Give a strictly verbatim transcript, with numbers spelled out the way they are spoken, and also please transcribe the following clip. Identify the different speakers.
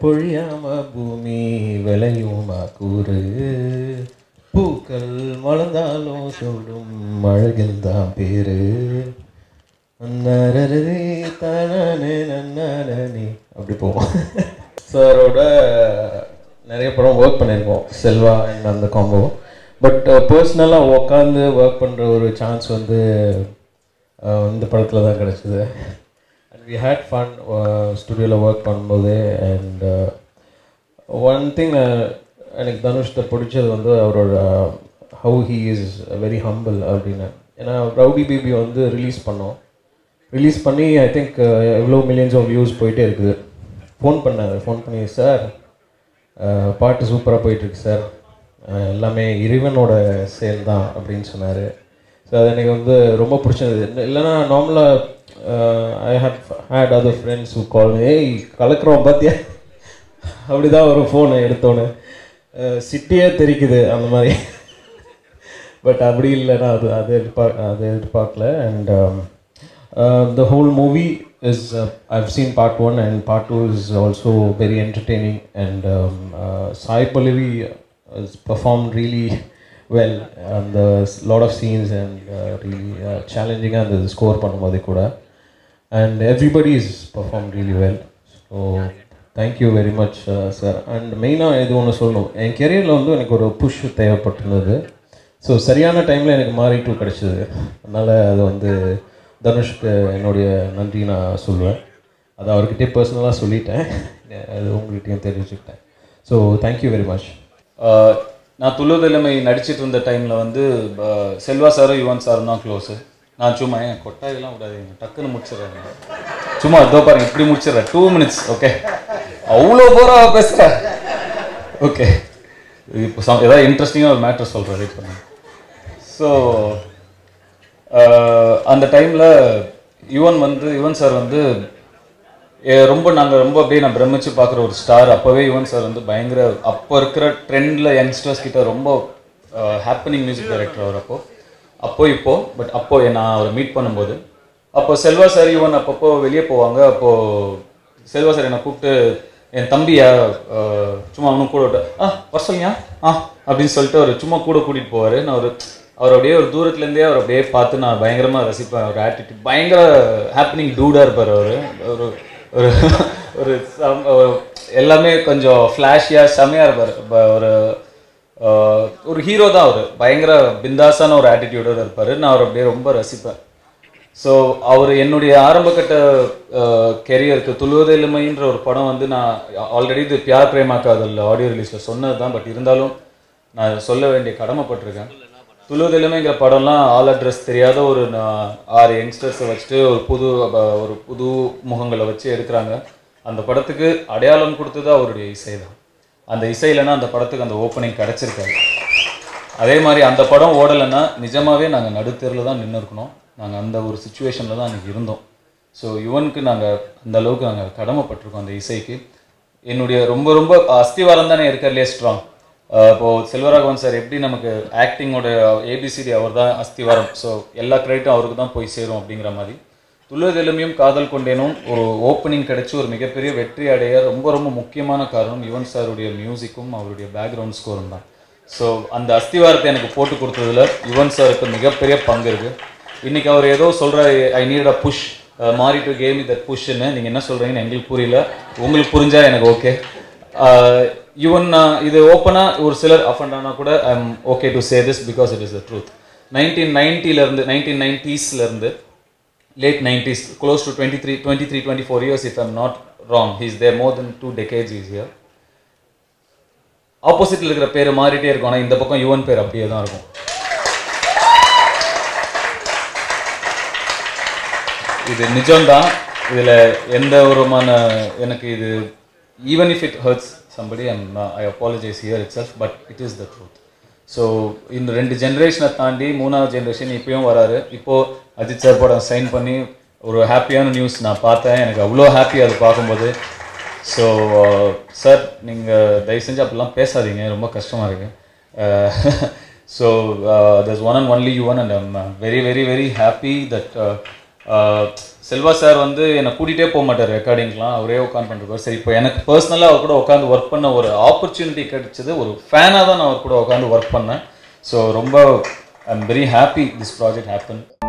Speaker 1: பொழியாம பூமி விளையுமா கூறு, பூக்கள் வளர்ந்தாலும் சொல்லும் அழகில் தான் பேரு, அப்படி போவோம். சாரோட நிறைய படம் ஒர்க் பண்ணியிருக்கோம், செல்வா அண்ட் அந்த காம்போ. பட் பர்சனலாக உட்காந்து ஒர்க் பண்ணுற ஒரு சான்ஸ் வந்து இந்த படத்தில் தான் கிடச்சிது. அண்ட் வி ஹேட் ஃபன் ஸ்டுடியோவில் ஒர்க் பண்ணும்போது. அண்ட் ஒன் திங் எனக்கு தனுஷ்ட பிடிச்சது வந்து அவரோட how he is very humble அப்படின்னு. ஏன்னா ரவுடி பேபி வந்து ரிலீஸ் பண்ணோம், ரிலீஸ் பண்ணி ஐ திங்க் எவ்வளோ மில்லியன்ஸ் ஆஃப் வியூஸ் போயிட்டே இருக்குது. ஃபோன் பண்ணாங்க, ஃபோன் பண்ணி சார் பாட்டு சூப்பராக போயிட்டுருக்கு சார், எல்லாமே இறைவனோட செயல் தான் அப்படின்னு சொன்னார். ஸோ அது எனக்கு வந்து ரொம்ப பிடிச்சது. இல்லைன்னா நார்மலாக I hate hate other friends who call ஏய் கலக்கிறோம் பார்த்தியா அப்படி தான் ஒரு ஃபோனை எடுத்தோன்னு சிட்டியே தெரிக்குது அந்த மாதிரி. பட் அப்படி இல்லைன்னா அது அது எதிர்பார்க்க அது எதிர்பார்க்கல. And the whole movie is uh, I've seen part one and part two is also very entertaining. And um, uh, Sai Pallavi has performed really well on the lot of scenes and uh, really uh, challenging and the score பண்ணும்போது கூட. And everybody is performed really well. So thank you very much uh, sir. And மெயினாக இது ஒன்று சொல்லணும், என் கெரியரில் வந்து எனக்கு ஒரு push தேவைப்பட்டிருந்தது. So சரியான டைமில் எனக்கு மாறி டூ கிடச்சிது. அதனால் அது வந்து தனுஷ்க்கு என்னுடைய நன்றி நான் சொல்லுவேன். அதை அவர்கிட்டே பர்சனலாக சொல்லிட்டேன், அது உங்கள்கிட்டையும் தெரிவிச்சுக்கிட்டேன். So thank you very much.
Speaker 2: நான் துளுதெலுமை நடிச்சிட்டு இருந்த டைமில் வந்து செல்வா சாரும் யுவன் சாரும் தான் க்ளோஸு. நான் சும்மா என் கொட்டாயெல்லாம் விடாதீங்க, டக்குன்னு முடிச்சிடுறேன். சும்மா இதோ பாருங்க இப்படி முடிச்சிடுறேன், டூ மினிட்ஸ் ஓகே. அவ்வளோ போகிறா பேசுகிறேன். ஓகே, இப்போ சம் ஏதாவது இன்ட்ரெஸ்டிங்காக ஒரு மேட்ரு சொல்கிறேன், வெயிட் பண்ணுங்க. ஸோ அந்த டைமில் யுவன் வந்து யுவன் சார் வந்து ரொம்ப நாங்கள் ரொம்ப அப்படியே நான் பிரமிச்சு பார்க்குற ஒரு ஸ்டார். அப்போவே யுவன் சார் வந்து பயங்கர அப்போ இருக்கிற ட்ரெண்டில் யங்ஸ்டர்ஸ் கிட்ட ரொம்ப ஹேப்பனிங் மியூசிக் டைரக்டர் அவர் அப்போ அப்போ இப்போது. பட் அப்போது நான் அவரை மீட் பண்ணும்போது அப்போ செல்வா சார் யுவன் அப்பப்போ வெளியே போவாங்க. அப்போது செல்வா சார் என்னை கூப்பிட்டு என் தம்பியா சும்மா அவனும் கூட விட்டு ஆ வர சொல்லியா ஆ அப்படின்னு சொல்லிட்டு அவர் சும்மா கூட கூட்டிகிட்டு போவார். நான் ஒரு அவர் அப்படியே ஒரு தூரத்துலேருந்தே அவர் அப்படியே பார்த்து நான் பயங்கரமாக ரசிப்பேன். அவர் ஆட்டிடியூட் பயங்கர ஹாப்பனிங் டூடாக இருப்பார். அவர் ஒரு ஒரு ஒரு எல்லாமே கொஞ்சம் ஃப்ளாஷியாக செமையாக இருப்பார். ஒரு ஒரு ஹீரோ தான் அவர், பயங்கர பிந்தாஸான ஒரு ஆட்டிடியூடோடு இருப்பார். நான் அவர் அப்படியே ரொம்ப ரசிப்பேன். ஸோ அவர் என்னுடைய ஆரம்பக்கட்ட கெரியருக்கு துளுவதெலுமைன்ற ஒரு படம் வந்து நான் ஆல்ரெடி இது பியார் பிரேமா காதல் ஆடியோ ரிலீஸில் சொன்னது தான். பட் இருந்தாலும் நான் சொல்ல வேண்டிய கடமைப்பட்டிருக்கேன். துளுவதெலுமைங்கிற படம்லாம் ஆல் அட்ரஸ் தெரியாத ஒரு ஆறு யங்ஸ்டர்ஸை வச்சுட்டு ஒரு புது ஒரு புது முகங்களை வச்சு எடுக்கிறாங்க. அந்த படத்துக்கு அடையாளம் கொடுத்தது அவருடைய இசை தான். அந்த இசையிலன்னா அந்த படத்துக்கு அந்த ஓப்பனிங் கிடச்சிருக்காரு. அதே மாதிரி அந்த படம் ஓடலைன்னா நிஜமாகவே நாங்கள் நடுத்தெருவில் தான் நின்று இருக்கணும். நாங்கள் அந்த ஒரு சுச்சுவேஷனில் தான் அன்றைக்கி இருந்தோம். ஸோ யுவனுக்கு நாங்கள் அந்த அளவுக்கு நாங்கள் கடமைப்பட்டிருக்கோம் அந்த இசைக்கு. என்னுடைய ரொம்ப ரொம்ப அஸ்திவாரம் தானே இருக்கிறதுலே ஸ்ட்ராங். இப்போது செல்வராகவன் சார் எப்படி நமக்கு ஆக்டிங்கோட ஏபிசிடி அவர் தான் அஸ்திவாரம். ஸோ எல்லா கிரெடிட்டும் அவருக்கு தான் போய் சேரும் அப்படிங்கிற மாதிரி துளுவதெலுமையும் காதல் கொண்டேனும் ஒரு ஓப்பனிங் கிடச்சி ஒரு மிகப்பெரிய வெற்றி அடைய ரொம்ப ரொம்ப முக்கியமான காரணம் யுவன் சாருடைய மியூசிக்கும் அவருடைய பேக்ரவுண்ட் ஸ்கோரும் தான். ஸோ அந்த அஸ்திவாரத்தை எனக்கு போட்டு கொடுத்ததில் யுவன் சாருக்கு மிகப்பெரிய பங்கு இருக்குது. இன்றைக்கி அவர் ஏதோ சொல்கிற ஐ நீட் அ புஷ் மாறி டு கேம் இ தட் புஷ்ன்னு நீங்கள் என்ன சொல்கிறீங்கன்னு எங்களுக்கு புரியல, உங்களுக்கு புரிஞ்சால் எனக்கு ஓகே. யுவன் இது ஓப்பனாக ஒரு சிலர் அஃபண்டானா கூட I am okay to say this because it is the truth. Nineteen நைன்ட்டிலேருந்து நைன்டீன் நைன்டீஸ்லேருந்து late nineties close to twenty three twenty three twenty four years if I'm not wrong he's there more then two decades is here. ஆப்போசிட்டில் இருக்கிற பேர் மாறிட்டே இருக்கும், ஆனால் இந்த பக்கம் யுவன் பேர் அப்படியே தான் இருக்கும். இது நிஜம்தான், இதில் எந்த விதமான எனக்கு இது even if it hurts somebody I'm I apologise here itself but it is the truth. So இந்த ரெண்டு ஜென்ரேஷனை தாண்டி மூணாவது ஜென்ரேஷன் இப்போயும் வராரு. இப்போது அஜித் சார் படம் சைன் பண்ணி ஒரு ஹாப்பியான நியூஸ் நான் பார்த்தேன், எனக்கு அவ்வளோ ஹாப்பி அது பார்க்கும்போது. ஸோ சார் நீங்கள் தயவு செஞ்சு அப்படிலாம் பேசாதீங்க, ரொம்ப கஷ்டமாக இருக்குது. So there's one and only Yuvan and I'm uh, very very very happy that uh, uh, Selva sir வந்து என்னை கூட்டிகிட்டே போக மாட்டார் ரெக்கார்டிங்லாம், அவரே உட்காந்து பண்ணிருப்பார். சரி இப்போ எனக்கு பர்சனலாக அவர் கூட உட்காந்து ஒர்க் பண்ண ஒரு ஆப்பர்ச்சுனிட்டி கிடைச்சது, ஒரு ஃபேனாக தான் நான் அவர் கூட உட்காந்து ஒர்க் பண்ணேன். ஸோ ரொம்ப I am very happy this project happen.